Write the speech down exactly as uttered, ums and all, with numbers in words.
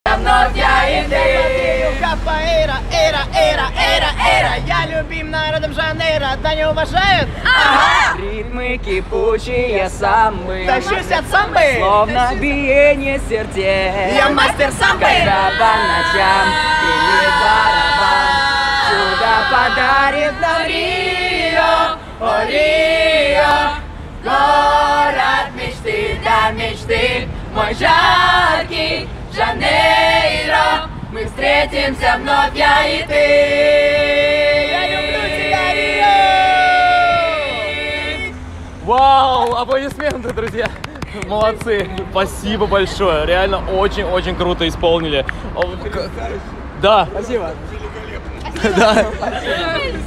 Вновь я и ты. Капоэйра, эра, эра, эра, эра. Я любим народом Жанейро, да не уважают? Ага. Ритмы кипучие самбы, Тащусь от самбы, словно биение сердец. Я мастер самбы. Когда по ночам пилит барабан, чудо подарит нам Рио, о Рио. Город мечты, да мечты, мой жаркий Жанейро. Мы встретимся вновь, я и ты. Я люблю тебя, Рио! Вау, аплодисменты, друзья. Молодцы, спасибо большое. Реально очень-очень круто исполнили. Да. Спасибо. Да.